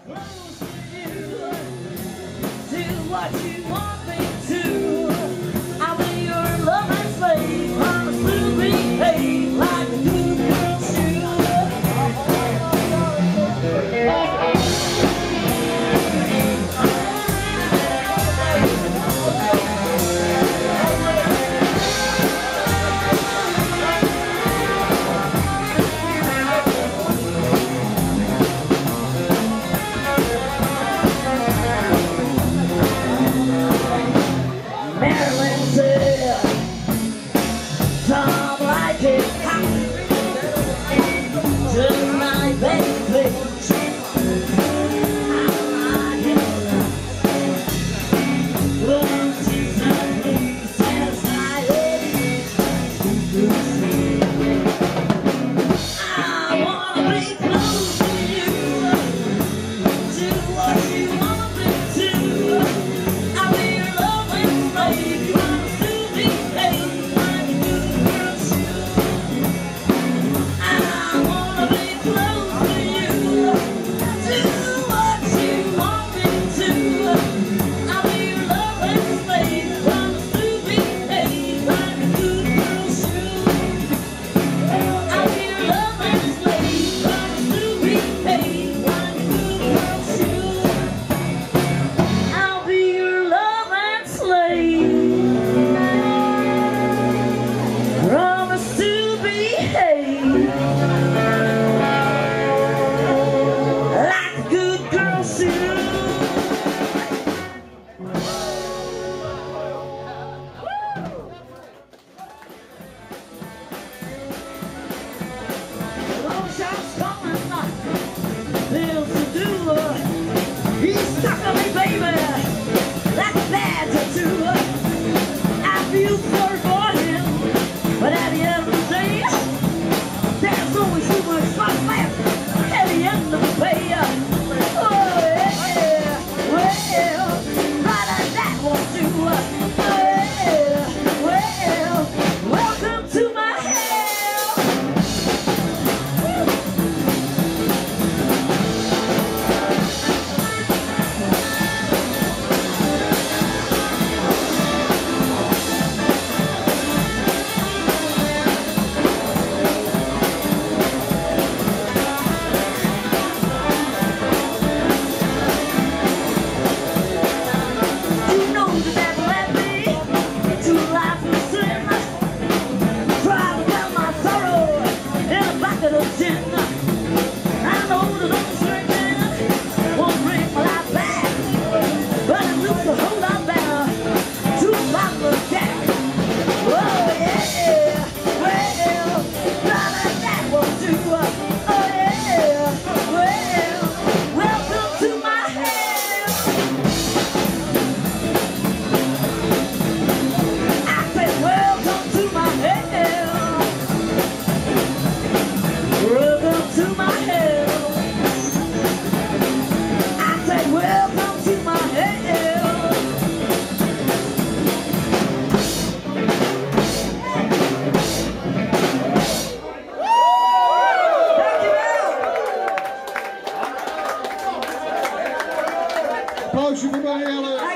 What you want me to, I'll be your love and slave. Promise to behave like a good girl should. Tom like it hot. Tonight, baby, I like it. Love is a place as I wanna be close to you. Do what you want me to. I'll be your loving slave. Promise to behave like a good girl should. I wanna be close to you. Do what you want me to. I'll be your loving slave. Promise to behave like a good girl should. I'll be your loving slave. Promise to behave like a good girl should. I'll be your loving slave. Promise to behave like a good girl should. Long shots coming, bills to do. He's stuck on me, baby, like a bad tattoo. I feel sorry for him, but at the end of the day, there's always too much fun left at the end of the pay. Oh yeah, well, right, that won't do. Well, welcome to my hell. You know the devil led me to life of sin. Try to tell my sorrow in a bucket of gin. I know that those drinking won't bring my life back, but it looks to hold on down to a bottle of Jack. Oh yeah, well, that won't do. Oh yeah, well, welcome to my hell. I said, welcome to my hell. Welcome to my hell. I said, welcome to my hell. Thank you, Al. Applausje voor Marielle.